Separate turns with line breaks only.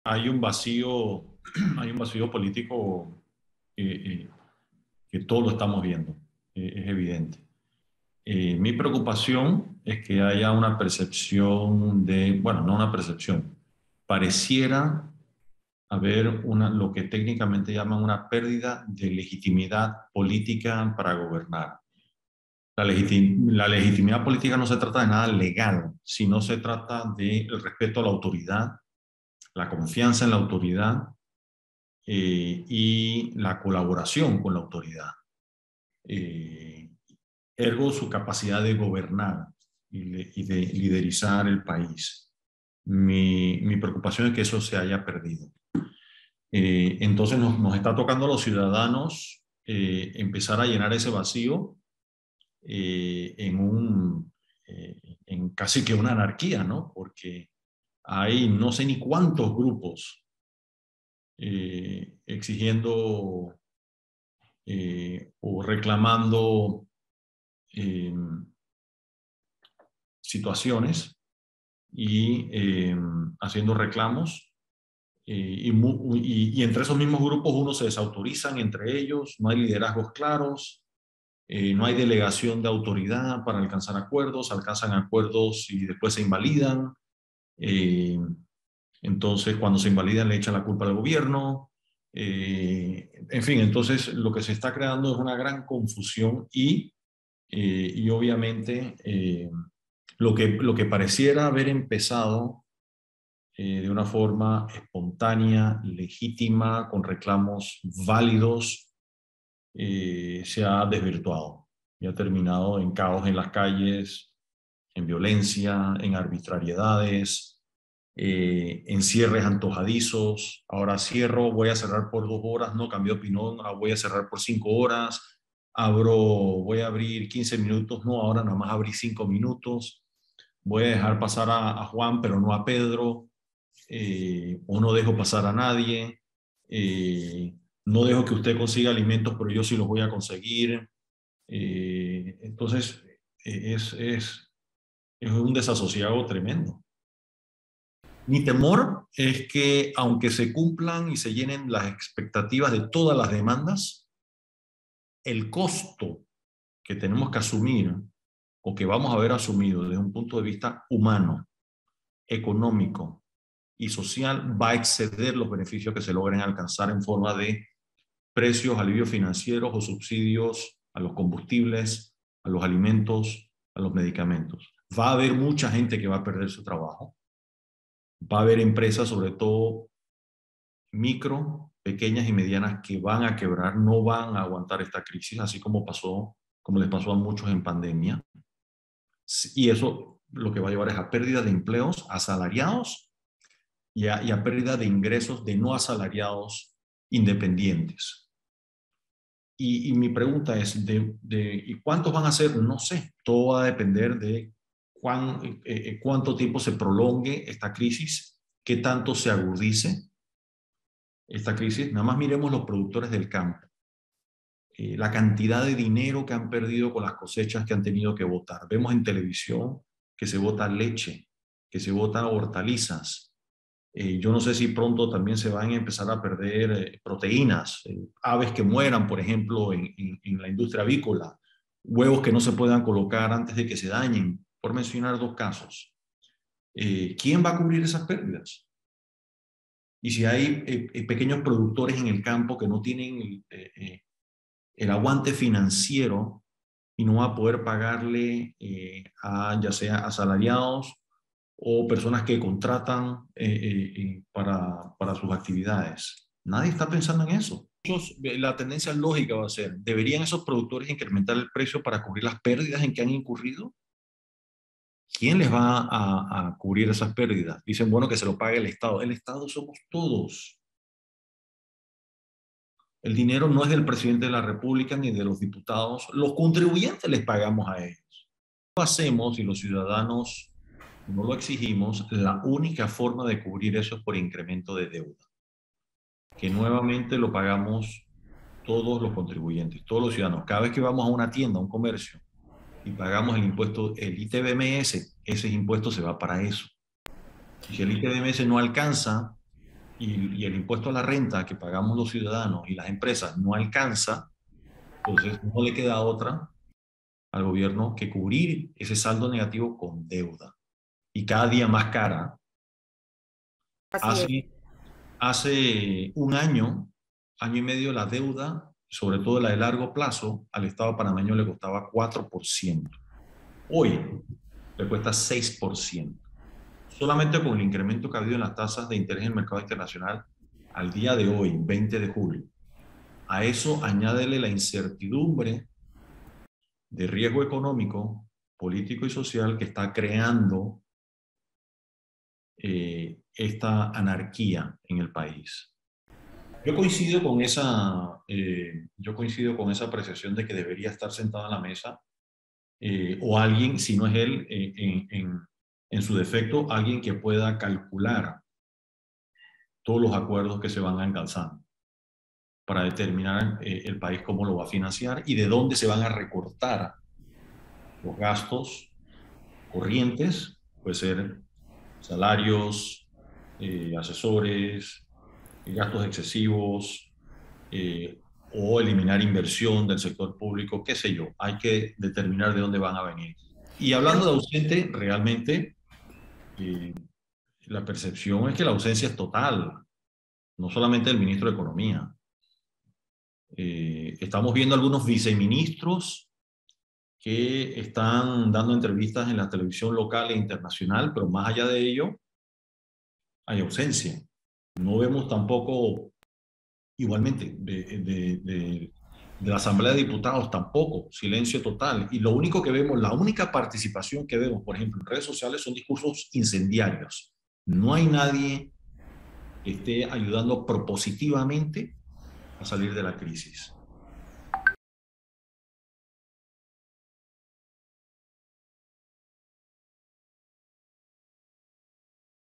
Hay un vacío, hay un vacío político eh, eh, que todos lo estamos viendo, es evidente. Mi preocupación es que haya una percepción de, bueno, no una percepción, pareciera haber lo que técnicamente llaman una pérdida de legitimidad política para gobernar. La legitimidad política no se trata de nada legal, sino se trata del respeto a la autoridad, la confianza en la autoridad y la colaboración con la autoridad. Eh, Ergo su capacidad de gobernar y de liderizar el país. Mi preocupación es que eso se haya perdido. Entonces nos está tocando a los ciudadanos empezar a llenar ese vacío en casi que una anarquía, ¿no? Porque hay no sé ni cuántos grupos exigiendo o reclamando eh, situaciones y haciendo reclamos. Y entre esos mismos grupos uno se desautorizan entre ellos, no hay liderazgos claros, no hay delegación de autoridad para alcanzar acuerdos, alcanzan acuerdos y después se invalidan. Eh, entonces, cuando se invalidan le echan la culpa al gobierno. En fin, entonces lo que se está creando es una gran confusión y obviamente lo que pareciera haber empezado de una forma espontánea, legítima, con reclamos válidos, se ha desvirtuado y ha terminado en caos en las calles, en violencia, en arbitrariedades, en cierres antojadizos. Ahora cierro, voy a cerrar por 2 horas, no cambió de opinión, ahora voy a cerrar por 5 horas. Voy a abrir 15 minutos, no, ahora nada más abrí 5 minutos. Voy a dejar pasar a Juan, pero no a Pedro. O no dejo pasar a nadie. No dejo que usted consiga alimentos, pero yo sí los voy a conseguir. Entonces, es un desasosiego tremendo. Mi temor es que aunque se cumplan y se llenen las expectativas de todas las demandas, el costo que tenemos que asumir o que vamos a haber asumido desde un punto de vista humano, económico y social va a exceder los beneficios que se logren alcanzar en forma de precios, alivios financieros o subsidios a los combustibles, a los alimentos, a los medicamentos. Va a haber mucha gente que va a perder su trabajo. Va a haber empresas, sobre todo micro, pequeñas y medianas, que van a quebrar, no van a aguantar esta crisis, así como les pasó a muchos en pandemia. Y eso lo que va a llevar es a pérdida de empleos asalariados y a pérdida de ingresos de no asalariados independientes. Y mi pregunta es, ¿y cuántos van a ser? No sé, todo va a depender de cuánto tiempo se prolongue esta crisis, qué tanto se agudice esta crisis. Nada más miremos los productores del campo, la cantidad de dinero que han perdido con las cosechas que han tenido que botar. Vemos en televisión que se bota leche, que se bota hortalizas. Yo no sé si pronto también se van a empezar a perder proteínas, aves que mueran, por ejemplo, en la industria avícola, huevos que no se puedan colocar antes de que se dañen, por mencionar dos casos. ¿Quién va a cubrir esas pérdidas? Y si hay pequeños productores en el campo que no tienen el aguante financiero y no va a poder pagarle ya sea asalariados o personas que contratan para sus actividades. Nadie está pensando en eso. La tendencia lógica va a ser, ¿deberían esos productores incrementar el precio para cubrir las pérdidas en que han incurrido? ¿Quién les va a cubrir esas pérdidas? Dicen, bueno, que se lo pague el Estado. El Estado somos todos. El dinero no es del presidente de la República ni de los diputados. Los contribuyentes les pagamos a ellos. Lo hacemos y los ciudadanos no lo exigimos. La única forma de cubrir eso es por incremento de deuda, que nuevamente lo pagamos todos los contribuyentes, todos los ciudadanos. Cada vez que vamos a una tienda, a un comercio, y pagamos el impuesto, el ITBMS, ese impuesto se va para eso. Y si el ITBMS no alcanza y el impuesto a la renta que pagamos los ciudadanos y las empresas no alcanza, entonces no le queda otra al gobierno que cubrir ese saldo negativo con deuda. Y cada día más cara.
Así es.
Hace un año y medio, la deuda, sobre todo la de largo plazo, al Estado panameño le costaba 4%. Hoy le cuesta 6%. Solamente con el incremento que ha habido en las tasas de interés en el mercado internacional al día de hoy, 20 de julio. A eso añádele la incertidumbre de riesgo económico, político y social que está creando esta anarquía en el país. Yo coincido con esa apreciación de que debería estar sentado en la mesa o alguien, si no es él, en su defecto, alguien que pueda calcular todos los acuerdos que se van alcanzando para determinar el país cómo lo va a financiar y de dónde se van a recortar los gastos corrientes, puede ser salarios, asesores, gastos excesivos, o eliminar inversión del sector público, qué sé yo. Hay que determinar de dónde van a venir. Y hablando de ausente, realmente la percepción es que la ausencia es total, no solamente del ministro de Economía. Estamos viendo algunos viceministros que están dando entrevistas en la televisión local e internacional, pero más allá de ello, hay ausencia. No vemos tampoco, igualmente, de la Asamblea de Diputados tampoco, silencio total. Y lo único que vemos, la única participación que vemos, por ejemplo, en redes sociales son discursos incendiarios. No hay nadie que esté ayudando propositivamente a salir de la crisis.